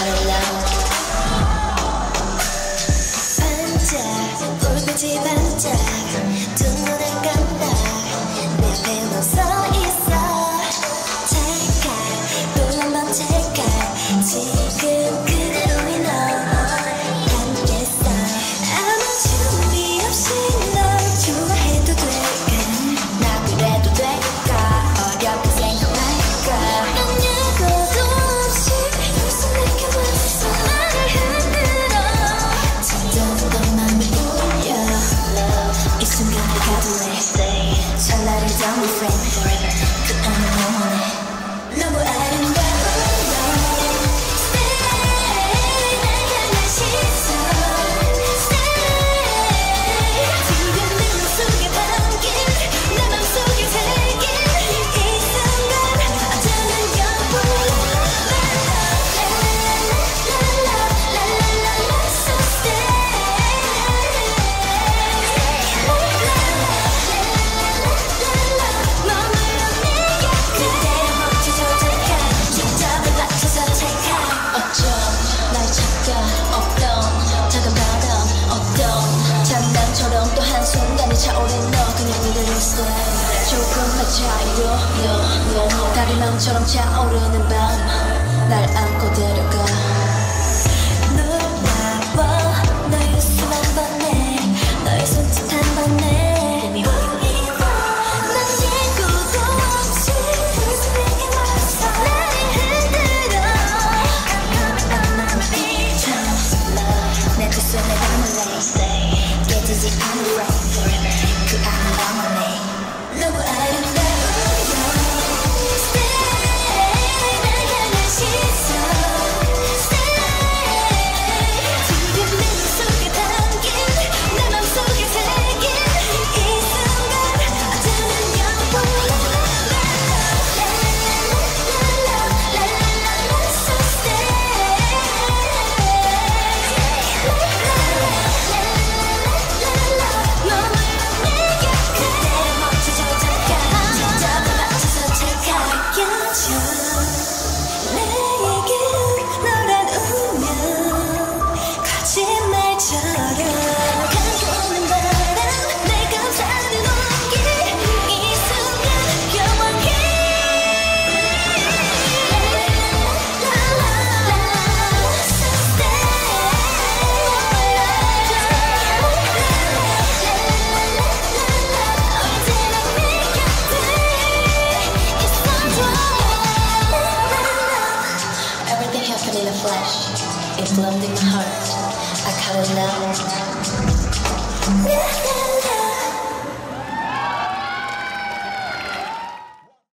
반짝 불빛이 반짝 두 눈을 감다 내 앞에 너 서 있어 찰칵 또 한 번 찰칵 지금 그대로인 너 함께서 아무 준비 없이 널 좋아해도 될까 나 그래도 될까 어렵게 생각할까 아무것도 없이 벌써 내게 왔어 나를 흔들어 점점 맘이 울려 이 순간을 가둘래 찰나를 담은 friend forever 그 안에 영원해 너무 아름다워 Stay 날 향한 시선 Stay 지금 내 맘속에 담긴 내 맘속에 새긴 이 순간 어쩌면 영원해 라라라라라라라라 So 또 한순간에 차오른 너 그냥 믿을 수 조금만 차이로 다른 마음처럼 차오르는 밤 날 안고 데려가 놀라워 너의 웃음 한 번에 너의 손짓 한 번에 난 예고도 없이 벌써 내게 왔어 나를 흔들어 내 두 손에 담을래 깨지지 않을 rain forever 그 안에 영원해 너무 아름다워 Stay 날 향한 시선 Stay 지금 내 맘속에 담긴 내 맘속에 새긴 이 순간 어쩌면 영원해 라라라라라라라 So everything happened in a flash. It bloomed in my heart. I caught it now.